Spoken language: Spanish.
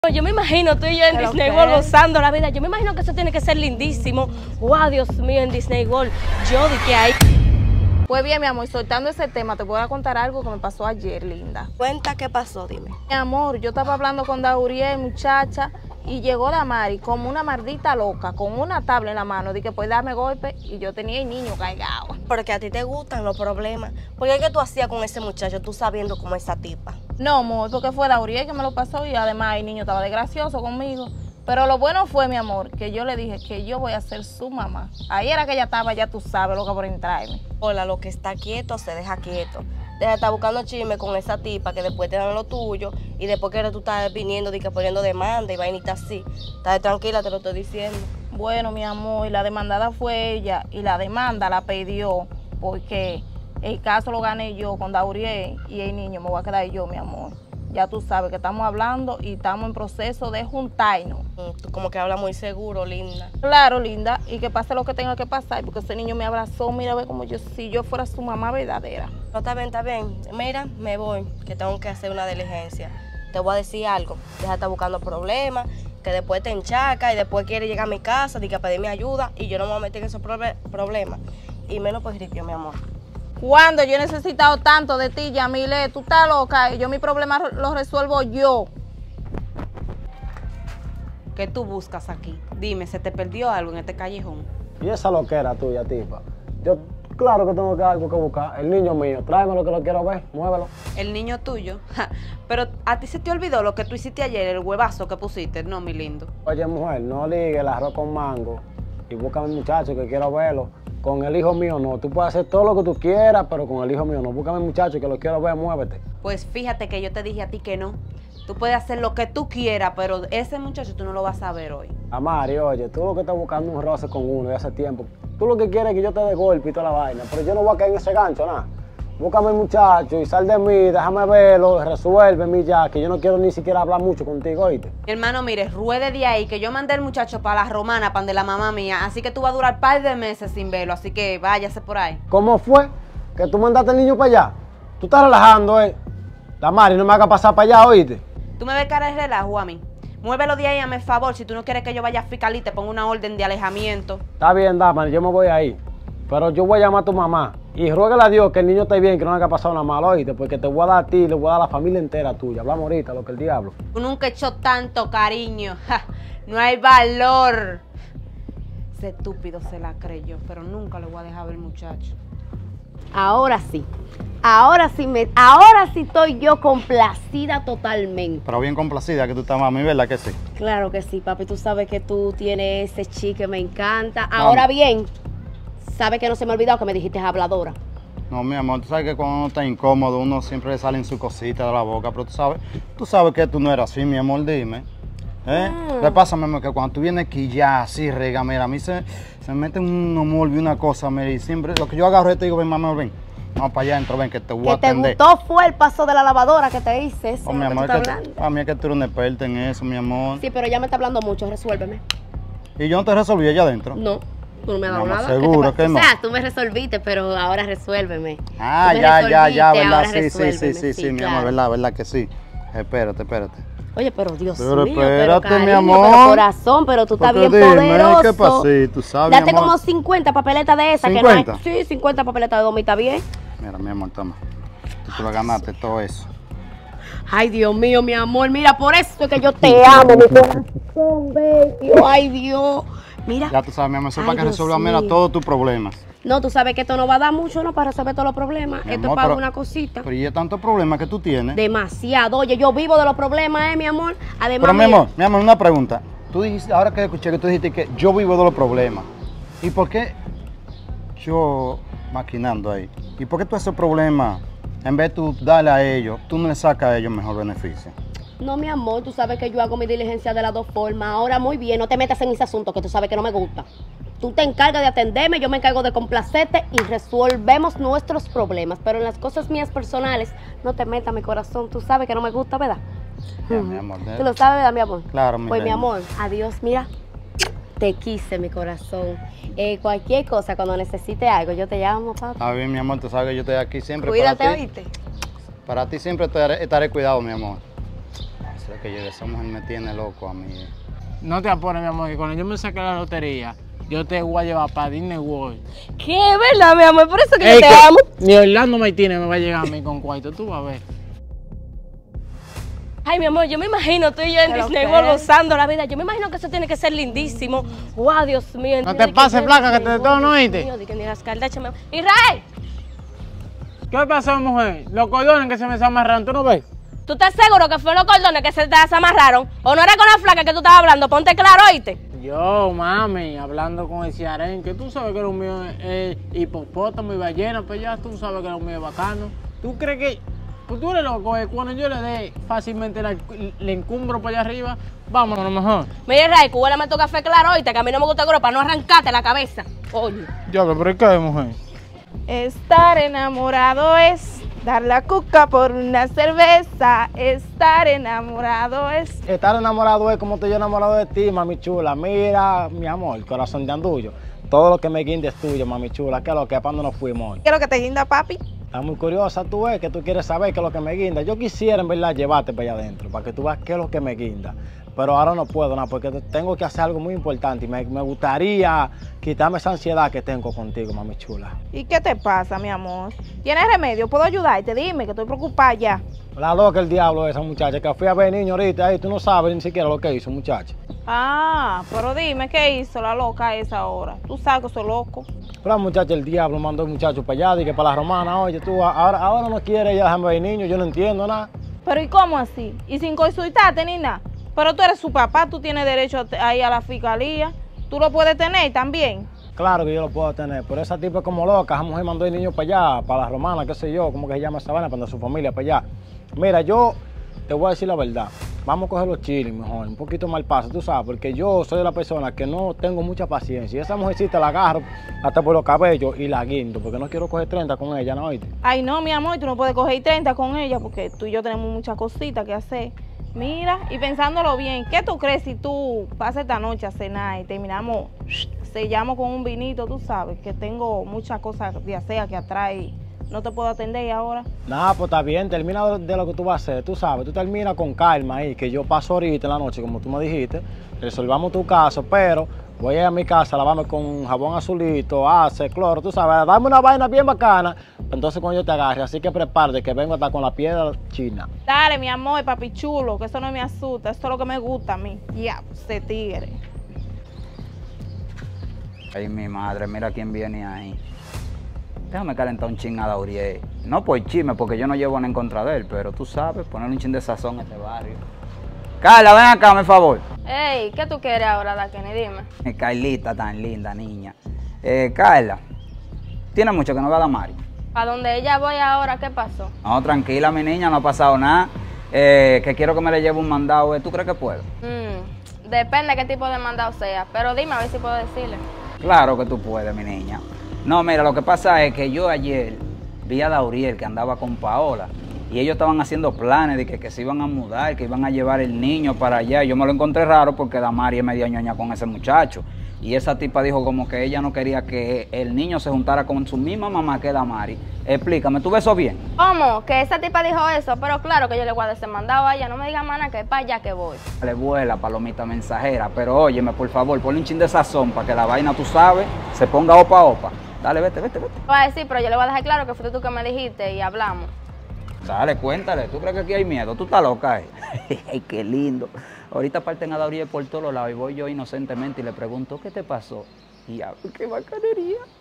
Yo me imagino tú y yo en Disney World gozando la vida. Yo me imagino que eso tiene que ser lindísimo. Wow, Dios mío, en Disney World. Yo di que hay. Pues bien, mi amor, soltando ese tema, te voy a contar algo que me pasó ayer, linda. Cuenta qué pasó, dime. Mi amor, yo estaba hablando con Dauriel, muchacha, y llegó Damari como una maldita loca, con una tabla en la mano, de que pues darme golpe, y yo tenía el niño cargado. Porque a ti te gustan los problemas. Porque ¿qué tú hacías con ese muchacho, tú sabiendo cómo esa tipa? No, amor, porque fue Dauriel que me lo pasó y además el niño estaba desgracioso conmigo. Pero lo bueno fue, mi amor, que yo le dije que yo voy a ser su mamá. Ahí era que ella estaba, ya tú sabes, loca por entrarme. Hola, lo que está quieto se deja quieto. Deja de estar buscando chisme con esa tipa que después te dan lo tuyo y después que tú estás viniendo y que poniendo demanda y vainita así. Estás tranquila, te lo estoy diciendo. Bueno, mi amor, y la demandada fue ella y la demanda la pidió porque el caso lo gané yo con Dauriel y el niño me voy a quedar yo, mi amor. Ya tú sabes que estamos hablando y estamos en proceso de juntarnos. Tú como que hablas muy seguro, linda. Claro, linda, y que pase lo que tenga que pasar, porque ese niño me abrazó, mira, ve como si yo fuera su mamá verdadera. No, está bien, está bien. Mira, me voy, que tengo que hacer una diligencia. Te voy a decir algo, deja de estar buscando problemas, que después te enchaca y después quiere llegar a mi casa, y que a pedirme ayuda, y yo no me voy a meter en esos problemas. Y menos por gripio, mi amor. Cuando yo he necesitado tanto de ti, Yamile, tú estás loca y yo mi problema lo resuelvo yo. ¿Qué tú buscas aquí? Dime, ¿se te perdió algo en este callejón? Y esa loquera tuya, tipa. Yo, claro que tengo algo que buscar. El niño mío, tráemelo que lo quiero ver, muévelo. El niño tuyo. Pero a ti se te olvidó lo que tú hiciste ayer, el huevazo que pusiste, ¿no, mi lindo? Oye, mujer, no ligue el arroz con mango y búscame un muchacho que quiero verlo. Con el hijo mío no. Tú puedes hacer todo lo que tú quieras, pero con el hijo mío no. Búscame un muchacho que lo quiero ver, muévete. Pues fíjate que yo te dije a ti que no. Tú puedes hacer lo que tú quieras, pero ese muchacho tú no lo vas a ver hoy. Amari, oye, tú lo que estás buscando un roce con uno de hace tiempo. Tú lo que quieres es que yo te dé golpe y toda la vaina, pero yo no voy a caer en ese gancho, nada. Búscame el muchacho y sal de mí, déjame verlo, resuélveme ya, que yo no quiero ni siquiera hablar mucho contigo, ¿oíste? Mi hermano, mire, ruede de ahí, que yo mandé el muchacho para la romana, para de la mamá mía, así que tú vas a durar un par de meses sin verlo, así que váyase por ahí. ¿Cómo fue que tú mandaste al niño para allá? Tú estás relajando, La Mari, no me haga pasar para allá, ¿oíste? Tú me ves cara de relajo a mí. Muévelo de ahí, hazme el favor, si tú no quieres que yo vaya a fiscal y te ponga una orden de alejamiento. Está bien, Damari, yo me voy ahí. Pero yo voy a llamar a tu mamá y ruégale a Dios que el niño esté bien, que no le haya pasado nada malo, ¿oíste? Porque te voy a dar a ti, le voy a dar a la familia entera tuya. Hablamos ahorita, lo que el diablo. Tú nunca has hecho tanto cariño. Ja, no hay valor. Ese estúpido se la creyó, pero nunca le voy a dejar ver muchacho. Ahora sí estoy yo complacida totalmente. Pero bien complacida que tú estás, mami, ¿verdad que sí? Claro que sí, papi, tú sabes que tú tienes ese chi que me encanta. Ahora bien, sabes que no se me ha olvidado que me dijiste habladora. No, mi amor, tú sabes que cuando uno está incómodo, uno siempre le salen sus cositas de la boca, pero tú sabes que tú no eras así, mi amor, dime. ¿Qué pasa, mi amor? Que cuando tú vienes aquí ya así, rega, mira, a mí se me mete un humor y una cosa, mira, y siempre lo que yo agarro te digo, ven, mamá, ven. Vamos para allá adentro, ven, que te voy a atender. Que te gustó fue el paso de la lavadora que te hice, eso Oh, mi amor, a mí es que tú eres un experto en eso, mi amor. Sí, pero ya me está hablando mucho, resuélveme. ¿Y yo no te resolví allá adentro? No, tú no me has dado No, nada. seguro que no. O sea, tú me resolviste, pero ahora resuélveme. Ah, ya, ¿verdad? Sí, mi amor, ¿verdad que sí? Espérate. Oye, pero Dios Pero mío, espérate, cariño, mi amor. pero corazón, pero tú estás bien poderoso. ¿Qué pasó? Tú sabes, Date mi amor. como 50 papeletas de esas. ¿50? Que no hay. Sí, 50 papeletas de 2, ¿está bien? Mira, mi amor, toma. Tú te lo ganaste todo eso. Ay, Dios mío, mi amor, mira, por eso es que yo te amo, mi corazón, bello. Ay, Dios. Mira. Ya tú sabes, mi amor, eso es para que Dios resuelva, mira, mío. todos tus problemas. No, tú sabes que esto no va a dar mucho, ¿no? Para resolver todos los problemas. Mi Esto amor, es para pero- una cosita. Pero ¿y es tantos problemas que tú tienes? Demasiado. Oye, yo vivo de los problemas, mi amor. Además, Pero mira, mi amor, una pregunta. Tú dijiste, ahora que escuché que tú dijiste que yo vivo de los problemas. ¿Y por qué yo maquinando ahí? ¿Y por qué tú esos problemas, en vez de tú darle a ellos, tú no le sacas a ellos mejor beneficio? no, mi amor, tú sabes que yo hago mi diligencia de las dos formas. Ahora, muy bien, no te metas en ese asunto que tú sabes que no me gusta. Tú te encargas de atenderme, yo me encargo de complacerte y resolvemos nuestros problemas. Pero en las cosas mías personales, no te metas, mi corazón. Tú sabes que no me gusta, ¿verdad? Ya, mi amor. ¿Tú lo sabes, verdad, mi amor? Claro, mi Pues, mi reina. amor, adiós, mira. Te quise, mi corazón. Cualquier cosa, cuando necesite algo, yo te llamo, papá. Está bien, mi amor, tú sabes que yo estoy aquí siempre Cuídate, para ti. ¿oíste? Para ti siempre estaré cuidado, mi amor. desde que llegué esa mujer me tiene loco a mí. No te apures, mi amor, que cuando yo me saque la lotería, yo te voy a llevar para Disney World. ¿Qué? ¿Verdad, mi amor? Por eso que Ey, yo te amo. Ni Orlando Martínez me va a llegar a mí con cuarto, tú vas a ver. Ay, mi amor, yo me imagino tú y yo en ¿Pero Disney qué? World gozando la vida. Yo me imagino que eso tiene que ser lindísimo. Wow, Dios mío. No te pases, flaca, que te detono, ¿oíste? Dios mío, que ni las Kardashian me... ¡Israel! ¿Qué pasó, mujer? Los cordones que se me desamarraron, ¿tú no ves? ¿Tú estás seguro que fueron los cordones que se te desamarraron? ¿O no era con la flaca que tú estabas hablando? Ponte claro, ¿oíste? Yo, mami, hablando con el cearén, que tú sabes que lo mío es hipopótamo y ballena, pues ya tú sabes que lo mío es bacano. ¿Tú crees que, pues tú eres loco, cuando yo le dé fácilmente le encumbro para allá arriba? Vámonos, a lo mejor. Mira, Israel, huélame tu café claro, ¿oíste? Que a mí no me gusta el para no arrancarte la cabeza. Oye. Diablo, pero ¿qué, mujer? Estar enamorado es dar la cuca por una cerveza. Estar enamorado es... Estar enamorado es como estoy yo enamorado de ti, mami chula. Mira, mi amor, corazón de andullo. Todo lo que me guinde es tuyo, mami chula. ¿Qué es lo que? ¿Para dónde nos fuimos hoy? ¿Qué es lo que te guinda, papi? Estás muy curiosa, tú ves, que tú quieres saber qué es lo que me guinda. Yo quisiera, en verdad, llevarte para allá adentro, para que tú veas qué es lo que me guinda. Pero ahora no puedo, nada, porque tengo que hacer algo muy importante y me gustaría quitarme esa ansiedad que tengo contigo, mami chula. ¿Y qué te pasa, mi amor? ¿Tienes remedio? ¿Puedo ayudarte? Dime, que estoy preocupada ya. La loca el diablo esa muchacha, que fui a ver niño ahorita, ahí tú no sabes ni siquiera lo que hizo, muchacha. Ah, pero dime, ¿qué hizo la loca esa ahora? Tú sabes que soy loco. Pero la muchacha, el diablo, mandó el muchacho para allá, dije, para la romana, oye, tú ahora no quieres ya dejarme ver niño, yo no entiendo nada. Pero ¿y cómo así? Y sin consultarte ni nada. Pero tú eres su papá, tú tienes derecho a ir a la fiscalía. Tú lo puedes tener también. Claro que yo lo puedo tener, pero esa tipa es como loca, esa mujer mandó el niño para allá, para la romana, qué sé yo, cómo que se llama esa vaina, para su familia para allá. Mira, yo te voy a decir la verdad, vamos a coger los chiles mejor, un poquito mal paso, tú sabes, porque yo soy la persona que no tengo mucha paciencia. Y esa mujercita la agarro hasta por los cabellos y la guindo, porque no quiero coger 30 con ella, ¿no? ¿Oíste? Ay, no, mi amor, tú no puedes coger 30 con ella porque tú y yo tenemos muchas cositas que hacer. Mira, y pensándolo bien, ¿qué tú crees si tú pasas esta noche a cenar y terminamos, sellamos con un vinito, tú sabes, que tengo muchas cosas de hacer que atrae, no te puedo atender ahora? Nada, pues está bien, termina de lo que tú vas a hacer, tú sabes, tú terminas con calma ahí, que yo paso ahorita en la noche, como tú me dijiste, resolvamos tu caso, pero voy a ir a mi casa, lavarme con jabón azulito, ace, cloro, tú sabes, dame una vaina bien bacana, entonces cuando yo te agarre, así que prepárate, que vengo hasta con la piedra china. Dale, mi amor, papi chulo, que eso no me asusta, esto es lo que me gusta a mí. Ya, ese tigre. Ay, mi madre, mira quién viene ahí. Déjame calentar un chin a Dauriel. No por chisme, porque yo no llevo nada en contra de él, pero tú sabes, ponerle un chin de sazón a este barrio. Carla, ven acá, por favor. Ey, ¿qué tú quieres ahora, Daqueni? Dime. Carlita, tan linda niña. Carla, tiene mucho que no va a Damari. ¿A dónde ella voy ahora? ¿Qué pasó? No, tranquila, mi niña, no ha pasado nada. Que quiero que me le lleve un mandado. ¿Tú crees que puedo? Depende de qué tipo de mandado sea, pero dime a ver si puedo decirle. Claro que tú puedes, mi niña. No, mira, lo que pasa es que yo ayer vi a Dauriel que andaba con Paola y ellos estaban haciendo planes de que se iban a mudar, que iban a llevar el niño para allá. Yo me lo encontré raro porque Damari es media ñoña con ese muchacho. Y esa tipa dijo como que ella no quería que el niño se juntara con su misma mamá que Damari. Explícame, ¿tú ves eso bien? ¿Cómo? Que esa tipa dijo eso, pero claro que yo le voy a dar ese mandado a ella. No me digas, mana, que es para allá que voy. Le vuela, palomita mensajera, pero óyeme, por favor, ponle un chin de sazón para que la vaina, tú sabes, se ponga opa opa. Dale, vete. Te voy a decir, pero yo le voy a dejar claro que fuiste tú que me dijiste y hablamos. Dale, cuéntale, ¿tú crees que aquí hay miedo? ¿Tú estás loca, Ay, qué lindo. Ahorita parten a Dauriel por todos lados y voy yo inocentemente y le pregunto, ¿qué te pasó? Y ya, qué bacanería.